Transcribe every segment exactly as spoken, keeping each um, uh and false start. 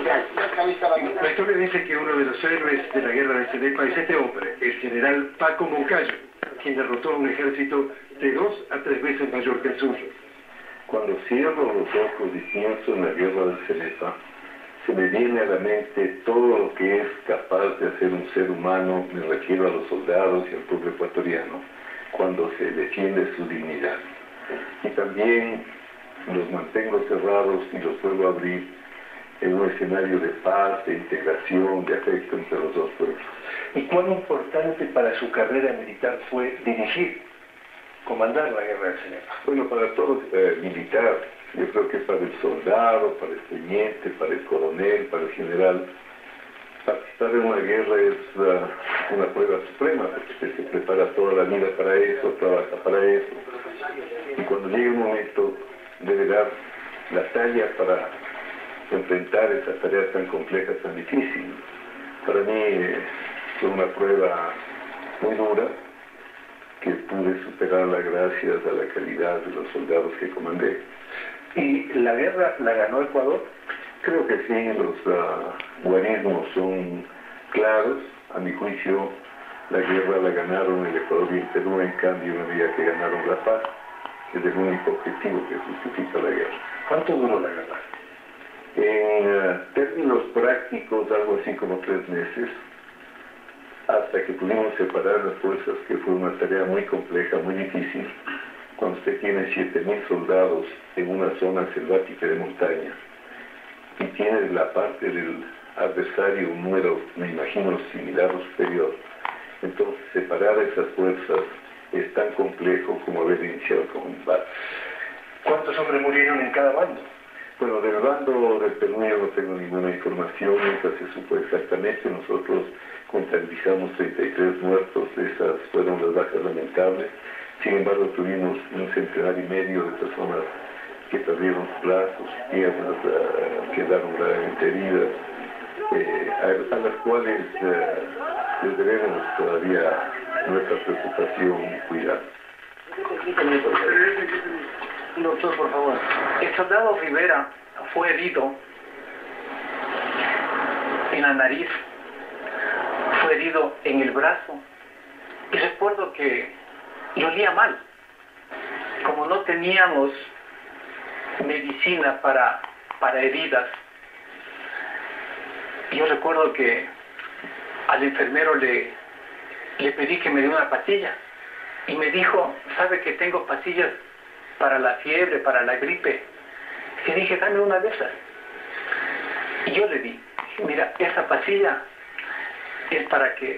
La historia dice que uno de los héroes de la guerra de Cenepa es este hombre, el general Paco Moncayo, quien derrotó a un ejército de dos a tres veces mayor que el suyo. Cuando cierro los ojos y pienso en la guerra de Cenepa, se me viene a la mente todo lo que es capaz de hacer un ser humano, me refiero a los soldados y al pueblo ecuatoriano, cuando se defiende su dignidad. Y también los mantengo cerrados y los vuelvo a abrir en un escenario de paz, de integración, de afecto entre los dos pueblos. ¿Y cuán importante para su carrera militar fue dirigir, comandar la guerra de Cenepa? Bueno, para todo eh, militar, yo creo que para el soldado, para el teniente, para el coronel, para el general, participar en una guerra es uh, una prueba suprema, porque usted se prepara toda la vida para eso, trabaja para eso, y cuando llegue el momento debe dar la talla para enfrentar esas tareas tan complejas, tan difíciles. Para mí eh, fue una prueba muy dura, que pude superarla gracias a la calidad de los soldados que comandé. ¿Y la guerra la ganó Ecuador? Creo que sí, los uh, guarismos son claros. A mi juicio, la guerra la ganaron el Ecuador y el Perú, en cambio, no había que ganaron la paz, que es el único objetivo que justifica la guerra. ¿Cuánto duró la guerra? En uh, términos prácticos, algo así como tres meses, hasta que pudimos separar las fuerzas, que fue una tarea muy compleja, muy difícil. Cuando usted tiene siete mil soldados en una zona selvática de montaña y tiene la parte del adversario un número, me imagino, similar o superior, entonces separar esas fuerzas es tan complejo como haber iniciado con un combate. ¿Cuántos hombres murieron en cada bando? Bueno, del bando del Perú yo no tengo ninguna información, nunca se supo exactamente. Nosotros contabilizamos treinta y tres muertos, esas fueron las bajas lamentables. Sin embargo, tuvimos un centenar y medio de personas que perdieron sus brazos, piernas, uh, quedaron gravemente heridas, eh, a, a las cuales uh, les debemos todavía nuestra preocupación y cuidado. Doctor, por favor. El soldado Rivera fue herido en la nariz, fue herido en el brazo, y recuerdo que le olía mal. Como no teníamos medicina para, para heridas, yo recuerdo que al enfermero le, le pedí que me diera una pastilla, y me dijo, ¿sabe que tengo pastillas para la fiebre, para la gripe? Y dije, dame una de esas. Y yo le di, mira, esa pastilla es para que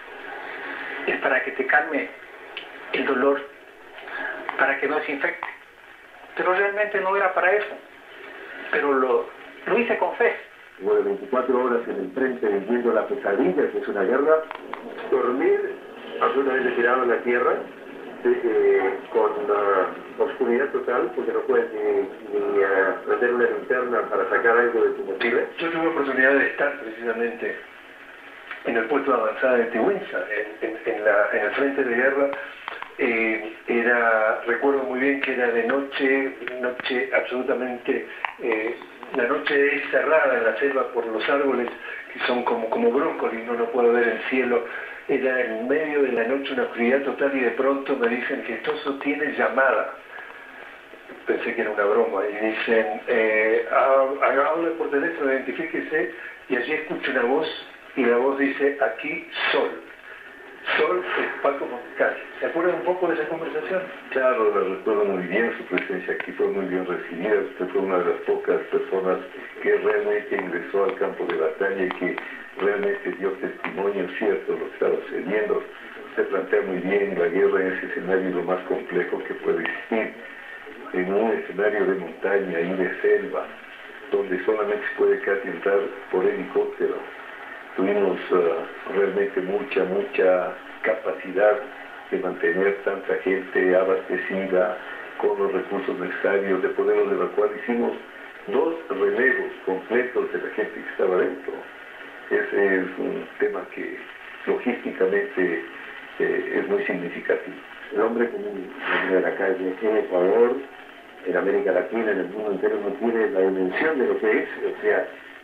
es para que te calme el dolor, para que no se infecte. Pero realmente no era para eso. Pero lo, lo hice con fe. Luego de veinticuatro horas en el frente viviendo la pesadilla que es una guerra, dormir absolutamente tirado en la tierra, eh, con uh, oscuridad total, porque no puedes ni, ni uh, prender una linterna para sacar algo de tu mochila. Yo tuve oportunidad de estar precisamente en el puesto de avanzada de Tehuenza, en, en, en, la, en el frente de guerra. Eh, era, recuerdo muy bien que era de noche, noche absolutamente, eh, la noche es cerrada en la selva por los árboles que son como, como brócoli, no lo puedo ver el cielo. Era en medio de la noche, una oscuridad total, y de pronto me dicen que Toso tiene llamada. Pensé que era una broma, y dicen, eh, hable por teléfono, identifíquese, y allí escucho una voz, y la voz dice, aquí Sol. Sol es Paco Moncayo. ¿Se acuerdan un poco de esa conversación? Claro, la recuerdo muy bien, su presencia aquí fue muy bien recibida. Usted fue una de las pocas personas que realmente ingresó al campo de batalla y que realmente dio testimonio cierto de lo que estaba sucediendo. Usted plantea muy bien la guerra en ese escenario lo más complejo que puede existir, en un escenario de montaña y de selva, donde solamente se puede casi entrar por helicóptero. Tuvimos uh, realmente mucha, mucha capacidad de mantener tanta gente abastecida con los recursos necesarios, de poderlos evacuar. Hicimos dos relevos completos de la gente que estaba dentro. Ese es un tema que logísticamente eh, es muy significativo. El hombre común de la calle en Ecuador, en América Latina, en el mundo entero, no tiene la dimensión de lo que es. O sea,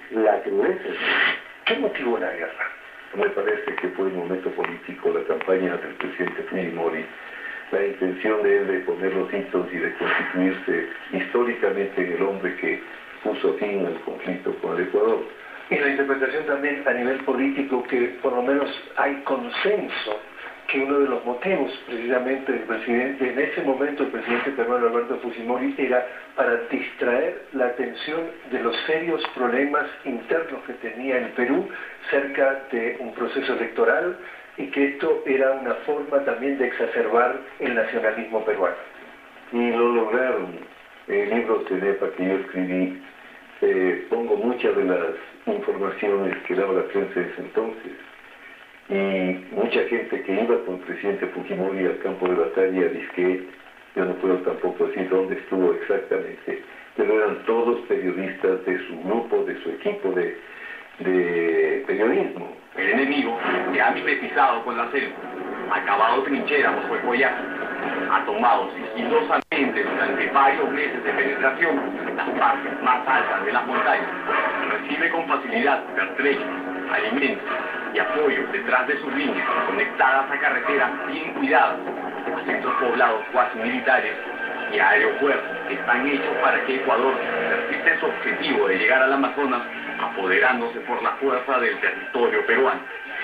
la crudeza. ¿Qué motivó la guerra? Me parece que fue un momento político, la campaña del presidente Fujimori, la intención de él de poner los hitos y de constituirse históricamente en el hombre que puso fin al conflicto con el Ecuador. Y la interpretación también a nivel político, que por lo menos hay consenso que uno de los motivos precisamente del presidente, en ese momento el presidente peruano Alberto Fujimori, era para distraer la atención de los serios problemas internos que tenía el Perú cerca de un proceso electoral, y que esto era una forma también de exacerbar el nacionalismo peruano. Y lo lograron. En el libro Cenepa que yo escribí, eh, pongo muchas de las informaciones que daba la prensa de ese entonces. Y mucha gente que iba con el presidente Fujimori al campo de batalla, dice que yo no puedo tampoco decir dónde estuvo exactamente, pero eran todos periodistas de su grupo, de su equipo de, de periodismo. El enemigo, que ha mimetizado con la selva, ha cavado trincheras bajo el follaje, ha tomado sigilosamente durante varios meses de penetración las partes más altas de las montañas, recibe con facilidad pertrechos, alimentos y apoyo detrás de sus líneas, conectadas a carreteras bien cuidadas, a centros poblados cuasi militares y a aeropuertos que están hechos para que Ecuador persista su objetivo de llegar al Amazonas, apoderándose por la fuerza del territorio peruano.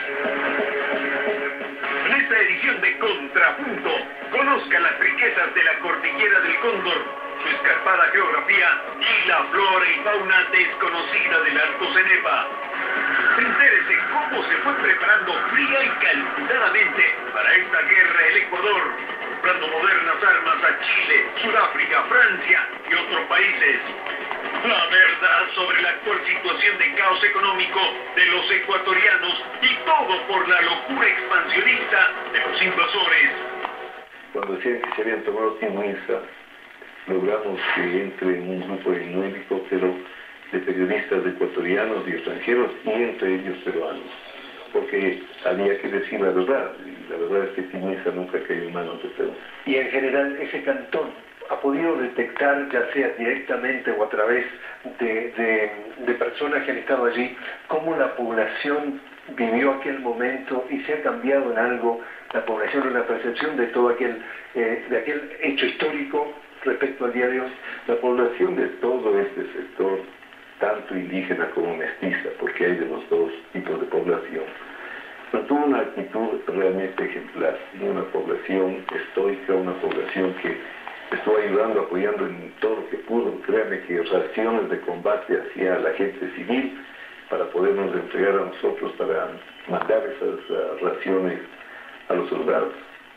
En esta edición de Contrapunto, conozca las riquezas de la cordillera del Cóndor, su escarpada geografía y la flora y fauna desconocida del Alto Cenepa. Entérese cómo se fue preparando fría y calculadamente para esta guerra el Ecuador, comprando modernas armas a Chile, Sudáfrica, Francia y otros países. La verdad sobre la actual situación de caos económico de los ecuatorianos, y todo por la locura expansionista de los invasores. Cuando decían que se habían tomado Timuisa, logramos que entre en un grupo en un helicóptero de periodistas ecuatorianos y extranjeros, y entre ellos peruanos, porque había que decir la verdad, y la verdad es que Timuisa nunca cayó en manos de Perú. Y en general ese cantón ha podido detectar, ya sea directamente o a través de, de, de personas que han estado allí, cómo la población vivió aquel momento y se ha cambiado en algo la población, en la percepción de todo aquel, eh, de aquel hecho histórico respecto al día de hoy. La población de todo este sector, tanto indígena como mestiza, porque hay de los dos tipos de población, tuvo una actitud realmente ejemplar, una población estoica, una población que estuvo ayudando, apoyando en todo lo que pudo. Créanme que raciones de combate hacia la gente civil para podernos entregar a nosotros, para mandar esas uh, raciones a los soldados.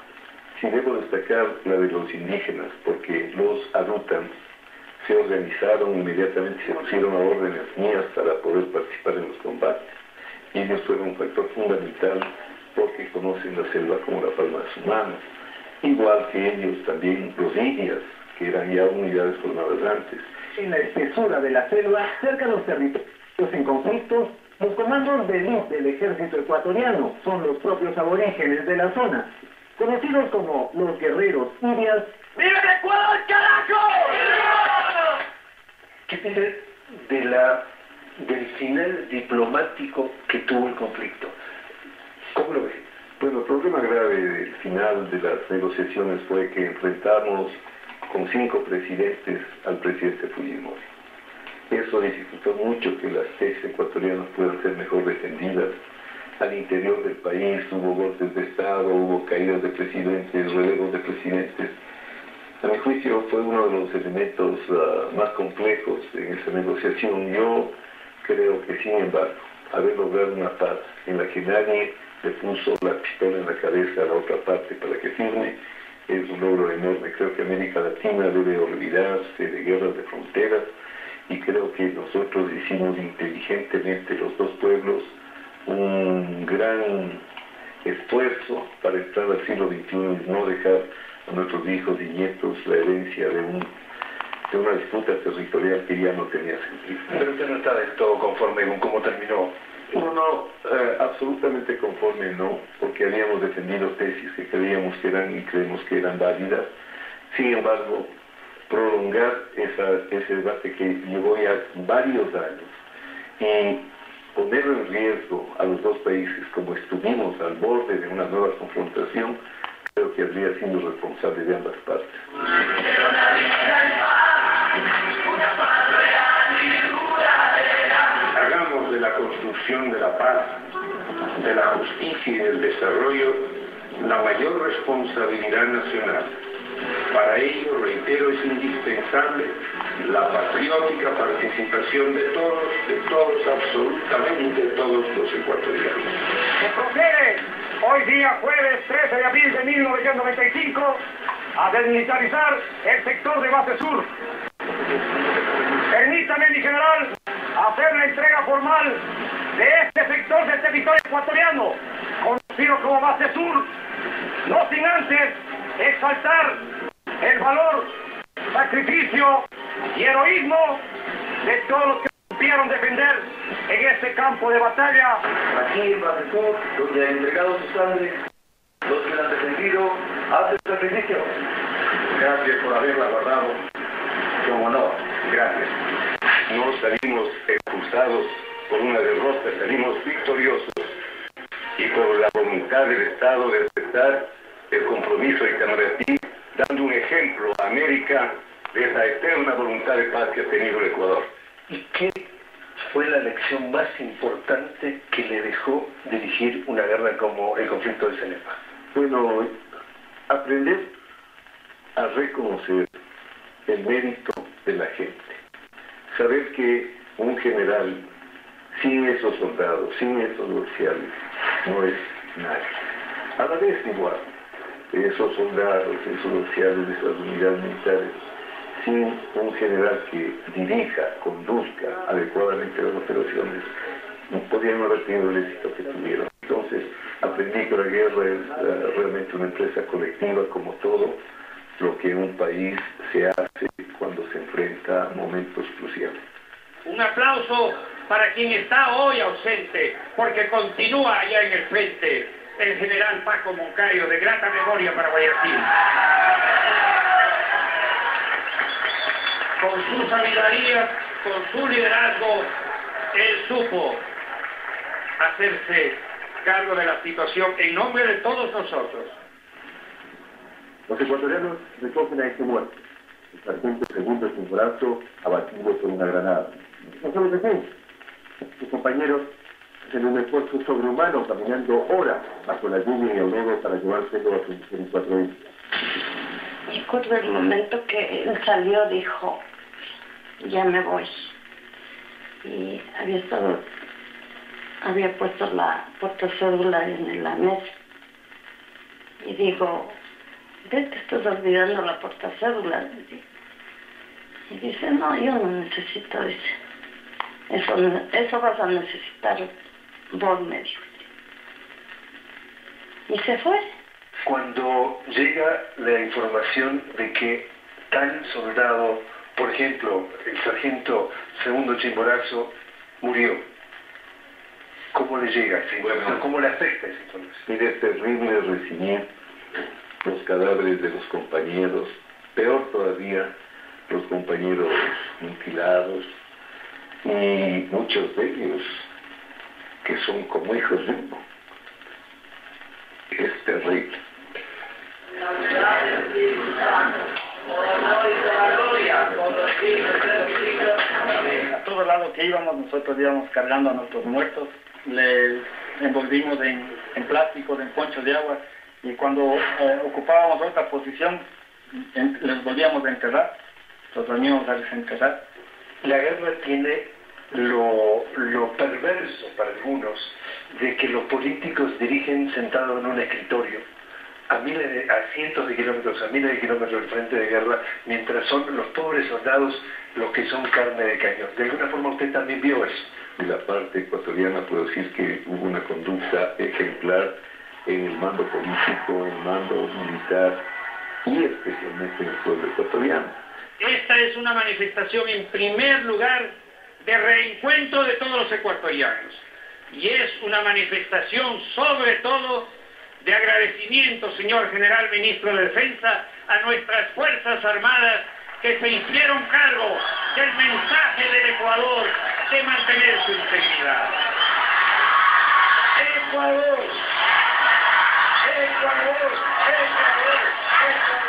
Sí debo destacar la de los indígenas, porque los Arutan se organizaron inmediatamente, se pusieron a órdenes mías para poder participar en los combates. Y ellos fueron un factor fundamental porque conocen la selva como la palma de su mano. Igual que ellos también los indias, que eran ya unidades formadas antes. En la espesura de la selva, cerca de los territorios en conflictos, los comandos de élite del ejército ecuatoriano son los propios aborígenes de la zona, conocidos como los guerreros indias. ¡Viva el Ecuador, carajo! ¿Qué piensas de la, del final diplomático que tuvo el conflicto? ¿Cómo lo ves? Bueno, el problema grave del final de las negociaciones fue que enfrentamos con cinco presidentes al presidente Fujimori. Eso dificultó mucho que las tesis ecuatorianas puedan ser mejor defendidas. Al interior del país hubo golpes de Estado, hubo caídas de presidentes, relevos de presidentes. A mi juicio fue uno de los elementos uh, más complejos en esa negociación. Yo creo que, sin embargo, haber logrado una paz en la que nadie le puso la pistola en la cabeza a la otra parte para que firme, es un logro enorme. Creo que América Latina debe olvidarse de guerras de fronteras, y creo que nosotros hicimos inteligentemente, los dos pueblos, un gran esfuerzo para entrar al siglo veintiuno y no dejar a nuestros hijos y nietos la herencia de, un, de una disputa territorial que ya no tenía sentido. Pero usted no está del todo conforme con cómo terminó. No, no, eh, absolutamente conforme no, porque habíamos defendido tesis que creíamos que eran y creemos que eran válidas. Sin embargo, prolongar esa, ese debate que llevó ya varios años y poner en riesgo a los dos países como estuvimos al borde de una nueva confrontación, creo que habría sido responsable de ambas partes. Hagamos de la construcción de la paz, de la justicia y del desarrollo la mayor responsabilidad nacional. Para ello, reitero, es indispensable la patriótica participación de todos, de todos, absolutamente todos los ecuatorianos. Se procede hoy día jueves trece de abril de mil novecientos noventa y cinco a desmilitarizar el sector de Base Sur. Permítame, mi general, hacer la entrega formal de este sector del territorio ecuatoriano, conocido como Base Sur, no sin antes exaltar el valor, sacrificio y heroísmo de todos los que supieron defender en este campo de batalla. Aquí en Base Sur, donde han entregado su sangre, los que la han defendido, hacen sacrificio. Gracias por haberla guardado con honor. Gracias. No salimos expulsados por una derrota, salimos victoriosos y por la voluntad del Estado de respetar el compromiso de Itamaraty, dando un ejemplo a América de esa eterna voluntad de paz que ha tenido el Ecuador. ¿Y qué fue la lección más importante que le dejó dirigir una guerra como el conflicto de Cenepa? Bueno, aprender a reconocer el mérito de la gente. Saber que un general, sin esos soldados, sin esos oficiales, no es nadie. A la vez igual, esos soldados, esos oficiales, esas unidades militares, sin un general que dirija, conduzca adecuadamente las operaciones, no podrían haber tenido el éxito que tuvieron. Entonces, aprendí que la guerra es uh, realmente una empresa colectiva, como todo lo que en un país se hace cuando se enfrenta a momentos cruciales. Un aplauso para quien está hoy ausente, porque continúa allá en el frente, el general Paco Moncayo, de grata memoria para Guayaquil. Con su sabiduría, con su liderazgo, él supo hacerse cargo de la situación en nombre de todos nosotros. Los ecuatorianos recogen a este muerto. El sargento segundo es un brazo abatido por una granada. No solo que sí, sus compañeros hacen un esfuerzo sobrehumano caminando horas bajo la lluvia y el lodo para llevárselo a sus veinticuatro hijos. Recuerdo el momento que él salió, dijo, ya me voy. Y había estado, había puesto la portacédula en la mesa. Y digo, ¿ves que estás olvidando la portacédula? Y dice, no, yo no necesito eso. Eso, eso vas a necesitar vos, me dijo. Y se fue. Cuando llega la información de que tal soldado, por ejemplo, el sargento segundo Chimborazo, murió, ¿cómo le llega esa información? ¿Cómo le afecta esa información? Mire, es terrible recibir los cadáveres de los compañeros, peor todavía, los compañeros mutilados, y muchos de ellos que son como hijos de uno. Es terrible. A todo lado que íbamos, nosotros íbamos cargando a nuestros muertos, les envolvimos en, en plástico, en ponchos de agua, y cuando eh, ocupábamos otra posición, en, les volvíamos a enterrar, los volvíamos a desenterrar. La guerra tiene lo, lo perverso para algunos de que los políticos dirigen sentados en un escritorio a miles de, a cientos de kilómetros, a miles de kilómetros del frente de guerra, mientras son los pobres soldados los que son carne de cañón. De alguna forma usted también vio eso. De la parte ecuatoriana puedo decir que hubo una conducta ejemplar en el mando político, en el mando militar y especialmente en el pueblo ecuatoriano. Esta es una manifestación en primer lugar de reencuentro de todos los ecuatorianos y es una manifestación sobre todo de agradecimiento, señor General Ministro de Defensa, a nuestras Fuerzas Armadas que se hicieron cargo del mensaje del Ecuador que mantener su integridad. Ecuador, Ecuador, Ecuador, Ecuador.